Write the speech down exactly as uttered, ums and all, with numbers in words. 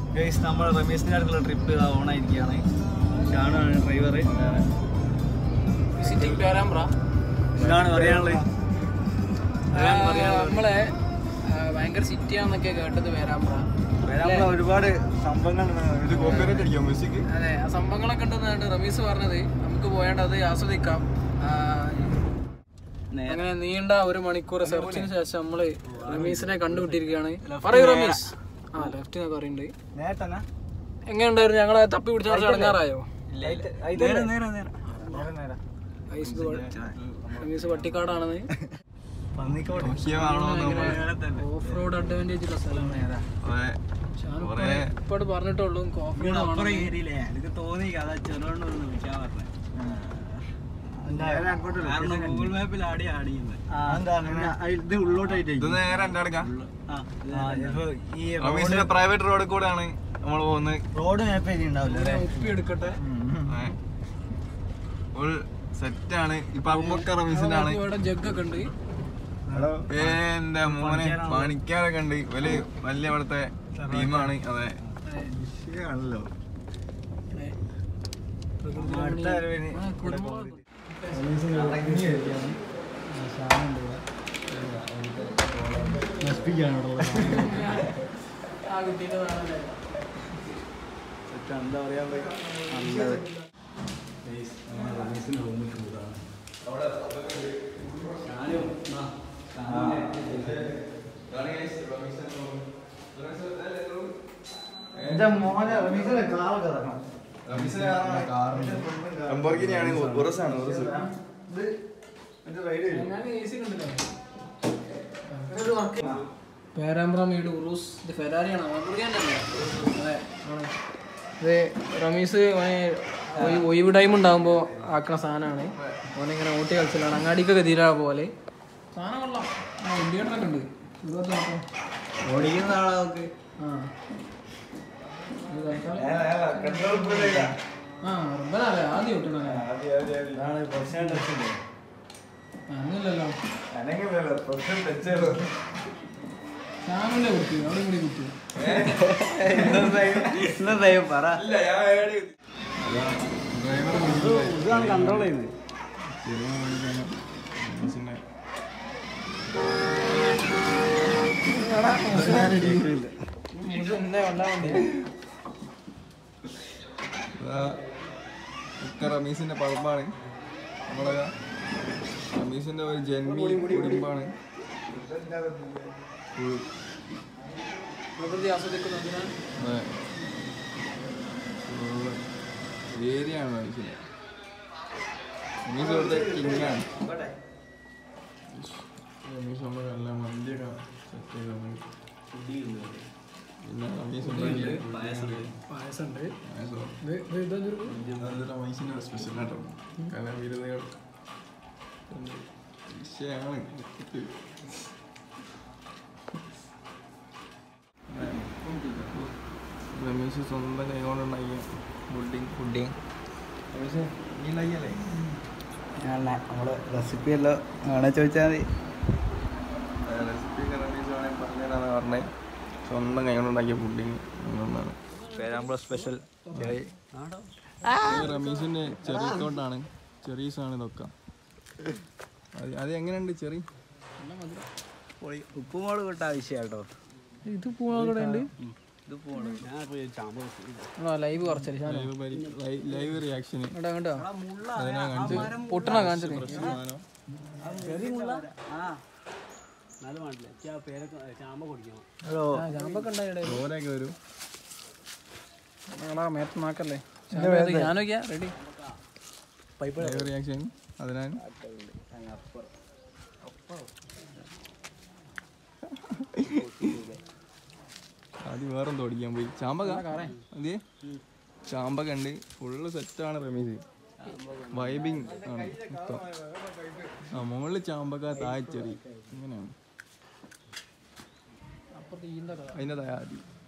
Guys നമ്മൾ റമീസിൻ്റെ അടുത്തുള്ള ട്രിപ്പ് ഓണായിരിക്കുകയാണ്. ഷാനാണ് ഡ്രൈവർ. വിസിറ്റിംഗ് പേരാമ്പ്ര ഇതാണ് പറയാനുള്ളത്. നമ്മളെ ഭയങ്കര സിറ്റിയാന്നൊക്കെ കേട്ടത് പേരാമ്പ്ര. പേരാമ്പ്ര ഒരുപാട് സംഭവങ്ങൾ. അതെ, ആ സംഭവങ്ങളൊക്കെ ഉണ്ടെന്നാണ് റമീസ് പറഞ്ഞത്. നമുക്ക് പോയാണ്ട് അത് ആസ്വദിക്കാം. അങ്ങനെ നീണ്ട ഒരു മണിക്കൂർ സെർച്ചിന് ശേഷം നമ്മള് റമീസിനെ കണ്ടുപിട്ടിരിക്കുകയാണ്. പറയൂ റമീസ്. ആ ലെഫ്റ്റ് പറയുന്നുണ്ട്. എങ്ങനെയുണ്ടായിരുന്നു? ഞങ്ങളെ തപ്പി പിടിച്ച അടങ്ങാറായോ? റമീസ് പട്ടിക്കാടാണെന്ന്. ഓഫ് റോഡ് അഡ്വാൻറ്റേജ് ഉള്ള സ്ഥലമാണ്. ഇപ്പോഴും പറഞ്ഞിട്ടുള്ളൂ ഓഫ് റോഡ് ഗൂഗിൾ മാപ്പിൽ ആടി ആടി പ്രൈവറ്റ് റോഡിൽ കൂടെയാണ് നമ്മൾ പോകുന്നത്. റോഡ് മാപ്പ് ഉണ്ടാവില്ല. ഉപ്പി എടുക്കട്ടെ. ഫുൾ സെറ്റാണ്. ഇപ്പൊ അമ്മൊക്കെ റമീസിന്റെ ആണ്. ജഗ്ഗൊക്കെ ഉണ്ട്. എന്റെ മോനെ പണിക്കാരൊക്കെ ഉണ്ട്. വലിയ വലിയ ഇവിടുത്തെ ടീമാണ്. അതെ ആണല്ലോ. എന്താ പറയാ, എന്റെ മോനെ റമീസിന്റെ കാറൊക്കെ ഇറക്കണം. ലംബോർഗിനിയാണ്. ഉറസാണ്. ഉറസ് പേരാമ്പ്ര മീഡ് ഉറൂസ്. ഇത് ഫെരാരിയാണ്. അതെ, ഇത് റമീസ് ഒഴിവ് ടൈം ഉണ്ടാകുമ്പോൾ ആക്കണ സാധനമാണ്. ഓനിങ്ങനെ ഓട്ടി കളിച്ചിലാണ്. അങ്ങാടിക്കൊക്കെ തീരാ പോലെ സാധനം കൊള്ളാം. ആ ഇന്ത്യയിലൊക്കെ ഉണ്ട്. ഓടിക്കുന്ന ആളെ നോക്ക്. ആ ആ റബ്ബറല്ലേ ആദ്യം ഒട്ടണേ. അങ്ങനല്ലോ ചാനല്ലേ കുത്തി അവിടെ കൂടി കുത്തി. ഇതാണ് കൺട്രോൾ ചെയ്യുന്നത്. റമീസിന്റെ പറമ്പാണ്. നമ്മളെ റമീസിന്റെ ഒരു ജന്മി കുടുംബാണ്. പ്രകൃതി ആസ്വദിക്കുന്നതിനാൽ ഏരിയ ആണ് റമീസിന്റെ. റമീസ് ഇവിടുത്തെ കിങ്ങാണ്. റമീസ് നമ്മൾ എല്ലാം വണ്ടിയൊക്കെ സെറ്റ് ചെയ്താണ്. പിന്നെ റമീസിന്റെ സ്പെഷ്യലാട്ടോ. കാരണം വിരുന്നുകൾ വിഷയമാണ്. റമീസ് സ്വന്തം കൈകൊണ്ടുണ്ടാക്കിയ പുഡിങ്. പുഡിങ് റമീസ് നീ ഉണ്ടാക്കിയല്ലേ? നമ്മള് റെസിപ്പി എല്ലാം വേണേ ചോദിച്ചാൽ മതി. റെസിപ്പി റമീസ് വേണേൽ പറഞ്ഞുതരാന്ന് പറഞ്ഞേ. സ്വന്തം കൈകൊണ്ടുണ്ടാക്കിയ പുഡിങ് ഒന്നാണ് പേരാമ്പ്ര സ്പെഷ്യൽ. റമീസിന്റെ ചെറിയ തോട്ടാണ്. ചെറീസാണ് ഇതൊക്കെ. അത് അത് എങ്ങനെയുണ്ട് ചെറി? ഉപ്പുമുളക് കിട്ടാൻ ആവശ്യമാട്ടോ. ഇത് പൂളകൂടെ ഉണ്ട്. ലൈവ് കുറച്ചേ ലൈവ് റിയാക്ഷൻ പൊട്ടണ കാണിച്ചത്. ഓരൊക്കെ വരും. മേത്ത് നാക്കല്ലേ. ഞാനോക്കിയാ റെഡി. ലൈവ് റിയാക്ഷൻ അതിനാണ്. ആദ്യം വേറെന്തോ ഓടിക്കാൻ പോയി. ചാമ്പക അതെ ചാമ്പക ഉണ്ട്. ഫുള്ള് സെറ്റാണ് റമീസ്. വൈബിങ് ആണ് മൊത്തം. ആ മുകളിൽ ചാമ്പക താഴെ ചെറി ഇങ്ങനെയാണ്. അതിൻ്റെ താഴെ ആദ്യം